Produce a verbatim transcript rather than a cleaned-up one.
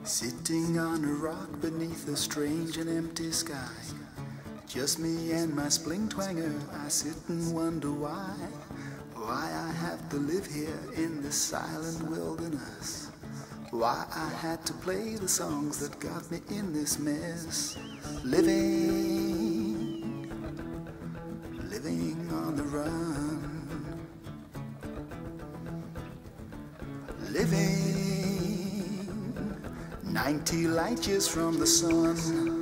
Sitting on a rock beneath a strange and empty sky, just me and my spling twanger, I sit and wonder why, why I have to live here in this silent wilderness, why I had to play the songs that got me in this mess, living, living on the run, living ninety light years from the sun.